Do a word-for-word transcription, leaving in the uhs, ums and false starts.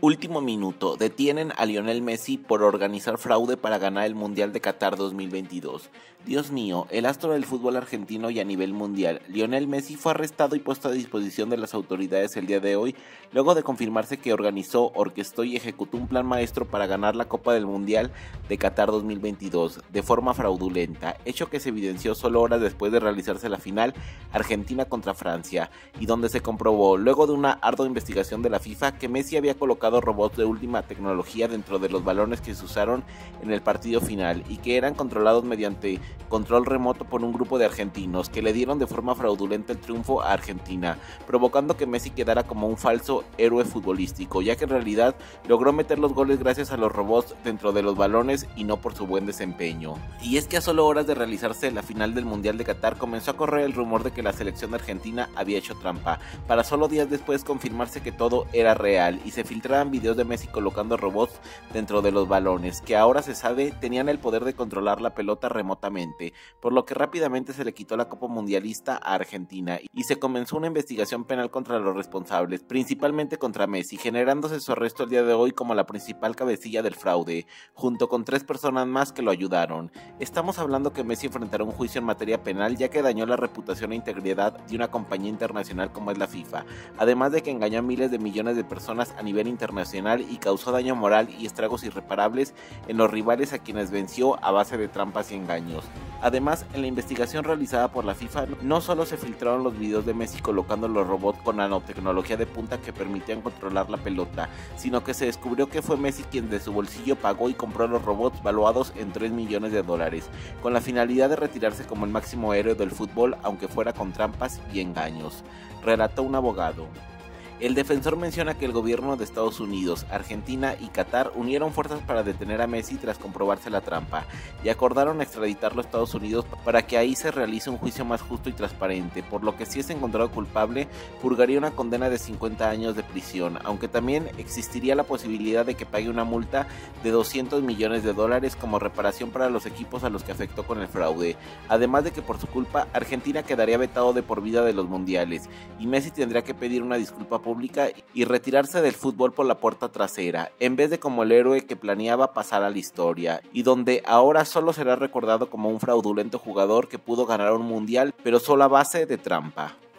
Último minuto, detienen a Lionel Messi por organizar fraude para ganar el Mundial de Qatar dos mil veintidós. Dios mío, el astro del fútbol argentino y a nivel mundial, Lionel Messi fue arrestado y puesto a disposición de las autoridades el día de hoy, luego de confirmarse que organizó, orquestó y ejecutó un plan maestro para ganar la Copa del Mundial de Qatar dos mil veintidós, de forma fraudulenta, hecho que se evidenció solo horas después de realizarse la final Argentina contra Francia, y donde se comprobó, luego de una ardua investigación de la FIFA, que Messi había colocado robots de última tecnología dentro de los balones que se usaron en el partido final y que eran controlados mediante control remoto por un grupo de argentinos que le dieron de forma fraudulenta el triunfo a Argentina, provocando que Messi quedara como un falso héroe futbolístico, ya que en realidad logró meter los goles gracias a los robots dentro de los balones y no por su buen desempeño. Y es que a solo horas de realizarse la final del Mundial de Qatar comenzó a correr el rumor de que la selección de Argentina había hecho trampa, para solo días después confirmarse que todo era real y se filtraban videos de Messi colocando robots dentro de los balones, que ahora se sabe tenían el poder de controlar la pelota remotamente, por lo que rápidamente se le quitó la Copa Mundialista a Argentina y se comenzó una investigación penal contra los responsables, principalmente contra Messi, generándose su arresto el día de hoy como la principal cabecilla del fraude, junto con tres personas más que lo ayudaron. Estamos hablando que Messi enfrentará un juicio en materia penal ya que dañó la reputación e integridad de una compañía internacional como es la FIFA, además de que engañó a miles de millones de personas a nivel internacional y causó daño moral y estragos irreparables en los rivales a quienes venció a base de trampas y engaños. Además, en la investigación realizada por la FIFA, no solo se filtraron los videos de Messi colocando los robots con nanotecnología de punta que permitían controlar la pelota, sino que se descubrió que fue Messi quien de su bolsillo pagó y compró los robots valuados en tres millones de dólares, con la finalidad de retirarse como el máximo héroe del fútbol, aunque fuera con trampas y engaños, relató un abogado. El defensor menciona que el gobierno de Estados Unidos, Argentina y Qatar unieron fuerzas para detener a Messi tras comprobarse la trampa y acordaron extraditarlo a Estados Unidos para que ahí se realice un juicio más justo y transparente, por lo que si es encontrado culpable, purgaría una condena de cincuenta años de prisión, aunque también existiría la posibilidad de que pague una multa de doscientos millones de dólares como reparación para los equipos a los que afectó con el fraude, además de que por su culpa Argentina quedaría vetado de por vida de los mundiales y Messi tendría que pedir una disculpa pública y retirarse del fútbol por la puerta trasera, en vez de como el héroe que planeaba pasar a la historia, y donde ahora solo será recordado como un fraudulento jugador que pudo ganar un mundial, pero solo a base de trampa.